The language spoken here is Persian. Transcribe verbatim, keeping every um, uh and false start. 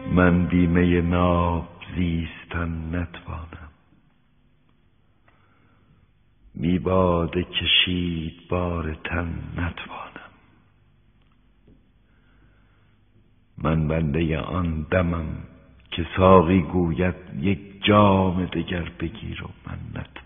من بی می ناب زیستن نتوانم، بی باده کشید بار تن نتوانم. من بنده آن دمم که ساقی گوید یک جام دگر بگیر و من نتوانم.